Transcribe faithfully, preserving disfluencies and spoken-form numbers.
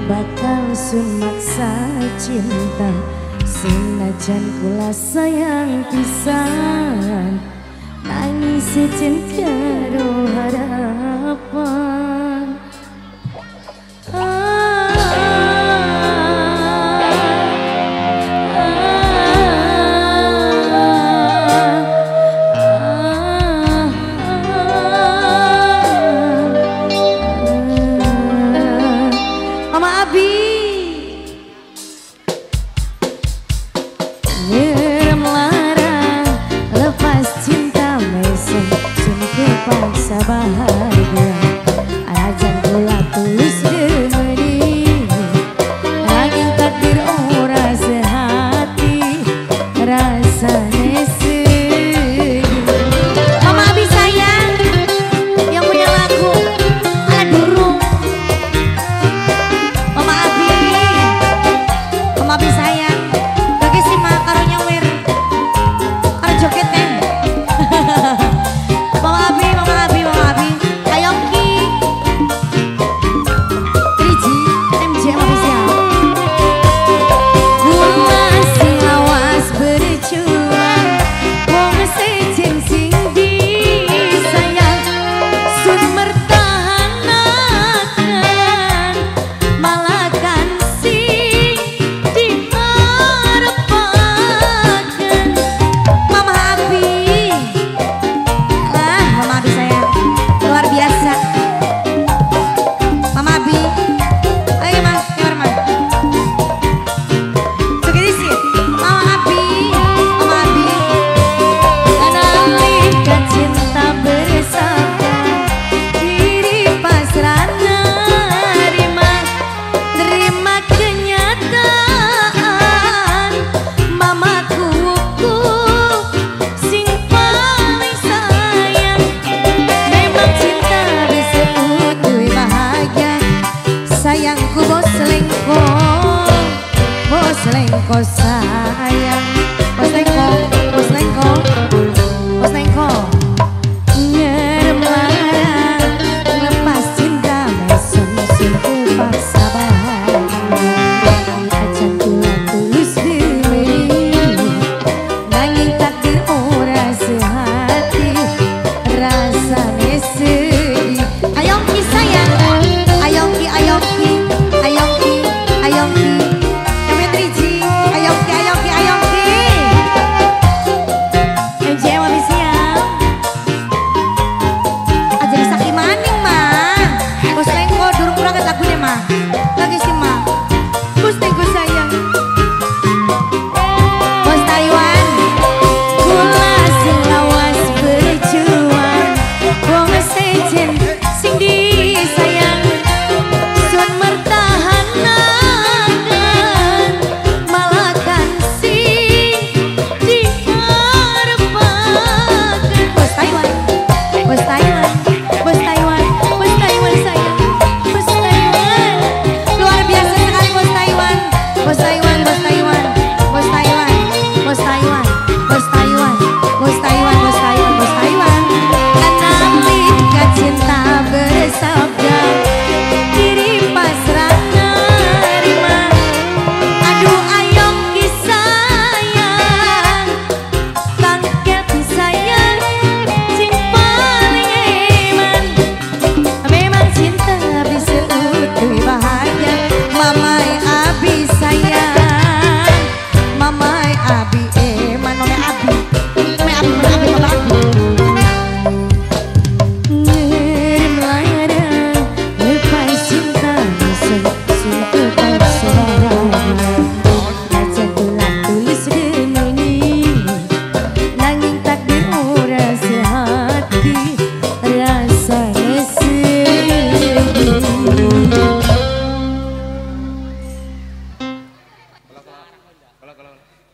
bakal sun maksa cinta, senajan kula sayang pisan, nangis sejen karo harapan. Bahagia ajan kula tulus demeni, angin takdir ora sehati rasane sedih. Mama Abi sayang yang punya lagu ala durung. Mama Abi, Mama Abi sayang bagi si mak karo nyewer karo jogetnya. Mama Abi, Mama Abi, Mama Abi, Ayongki, Riji, M J official. Kula sing awas berjuang, wong sejen sing disayang, sun mertahanakan, malakan sing diharepaken. Mama Abi, Mama Abi sayang, luar biasa. Mama Abi, ayo mas, keluar mas. Segini sih, Mama Abi, Mama Abi. Nalika cinta bersama, diri pasrah nerima, nerima kenyataan. Mamaku hukum sing paling sayang. Memang cinta bisa utuh bahagia. Sayangku bos selingkuh, bos selingkuh sayang, bos selingkuh, bos selingkuh, bos selingkuh. Ngerem larang, lepas cinta mesun sun terpaksa bahagia. Ajan kula tulus demeni, nanging takdir ora sehati rasane sedih. Ayongki sayang, Ayongki, Ayongki, Ayongki, Ayongki, Emet Riji, Ayongki, Ayongki, Ayongki. M J official. Aja bisa maning mah, bos lengko durung kurang lagunya mah, lagi sih mah, bos lengko sayang. Bos Taiwan, kula sing lawas berjuang, wong sejen sing disayang, sun mertahanakan, malakan sing diharepaken. Bos Taiwan, bos Taiwan, bos Taiwan, bos Taiwan sayang, bos Taiwan, luar biasa sekali bos Taiwan, bos Taiwan, bos Taiwan, bos Taiwan, bos Taiwan, bos Taiwan, bos Taiwan, bos Taiwan, bos Taiwan. Nalika cinta bersabda, diri pasrah nerima. Aduh Ayongki sayang, tangket sayang, sing paling eman. Memang cinta bisa utuh bahagia. Mamai Abi sayang, Mamai Abi eman, Mamai Abi, Mamai Abi, Mamai Abi, Mamai Abi. Ngerem larang, lepas cinta mesun sun terpaksa bahagia. Ajan kula tulus demeni, nanging takdir ora sehati rasane sedih.